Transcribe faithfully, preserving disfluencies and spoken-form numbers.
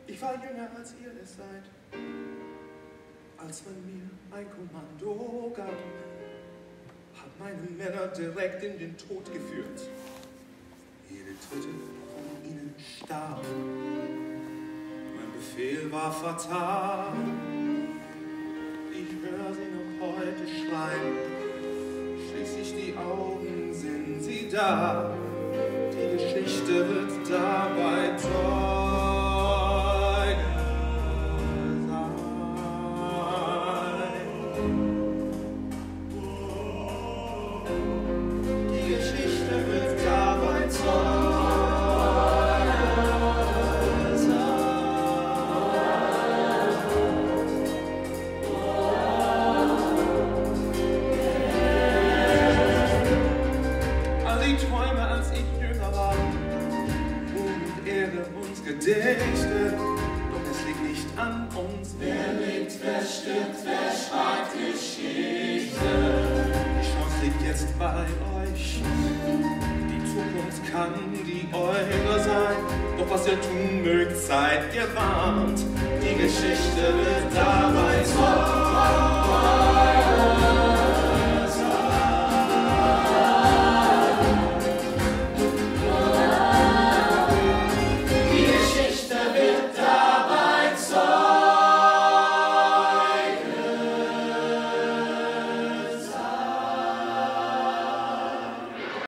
Ich war jünger als ihr es seid, als man mir ein Kommando gab, hat meine Männer direkt in den Tod geführt. Jede dritte von ihnen starb. Mein Befehl war fatal. Ich höre sie noch heute schreien. Schließlich die Augen sind sie da. Die Geschichte wird dabei toll. Gedichte, doch es liegt nicht an uns. Wer lebt, wer stirbt, wer schreibt Geschichte? Die Chance liegt jetzt bei euch. Die Zukunft kann die eure sein. Doch was ihr tun mögt, seid gewarnt. Die Geschichte wird dabei